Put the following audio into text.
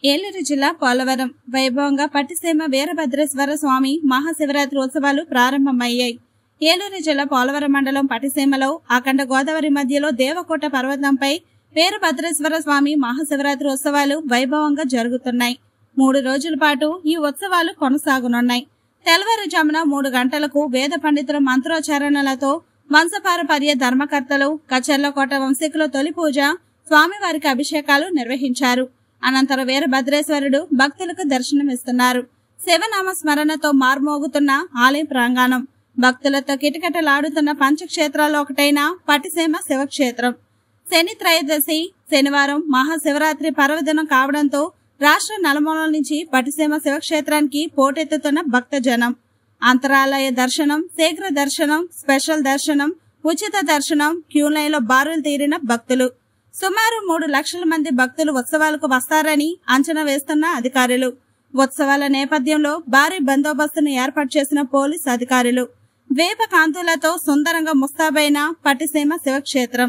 ఏలూరు జిల్లా పోలవరం వైభవంగా పట్టిసీమ వీరభద్రేశ్వర స్వామి మహాశివరాత్రి ఉత్సవాలు ప్రారంభమయ్యాయి. ఏలూరు జిల్లా పోలవరం మండలం పట్టిసీమలో అఖండ గోదావరి మధ్యలో దేవకోట పర్వతంపై వీరభద్రేశ్వర స్వామి మహాశివరాత్రి ఉత్సవాలు వైభవంగా జరుగుతున్నాయి. 3 రోజుల పాటు ఈ ఉత్సవాలు కొనసాగనున్నాయి. తెల్లవారుజామున 3 గంటలకు వేద పండితుల మంత్రోచ్చారణలతో వంశపారపర్య ధర్మకర్తలు కచర్లకోట వంశీకుల తొలి పూజ, స్వామివారికి అభిషేకాలు నిర్వహించారు. అనంతరం వీరభద్రేశ్వరుడు భక్తులకు దర్శనమిస్తున్నారు. శివనామ స్మరణతో మార్మోగుతున్న ఆలయ ప్రాంగణం, భక్తులతో కిటకిటలాడుతున్న పంచక్షేత్రాల్లో ఒకటైన పట్టిసీమ శివక్షేత్రం. శని త్రయోదశి శనివారం మహాశివరాత్రి పర్వదినం కావడంతో రాష్ట్ర నలుమూలల నుంచి పట్టిసీమ శివక్షేత్రానికి పోటెత్తుతున్న భక్తజనం. అంతరాలయ దర్శనం, శీఘ్ర దర్శనం, స్పెషల్ దర్శనం, ఉచిత దర్శనం, క్యూ లైన్లో బారులు తీరిన భక్తులు. సుమారు 3 లక్షల మంది భక్తులు ఉత్సవాలకు వస్తారని అంచనా వేస్తున్న అధికారులు. ఉత్సవాల నేపథ్యంలో భారీ బందోబస్తును ఏర్పాటు చేసిన పోలీసు అధికారులు. వేప కాంతులతో సుందరంగా ముస్తాబైన పట్టిసీమ శివక్షేత్రం.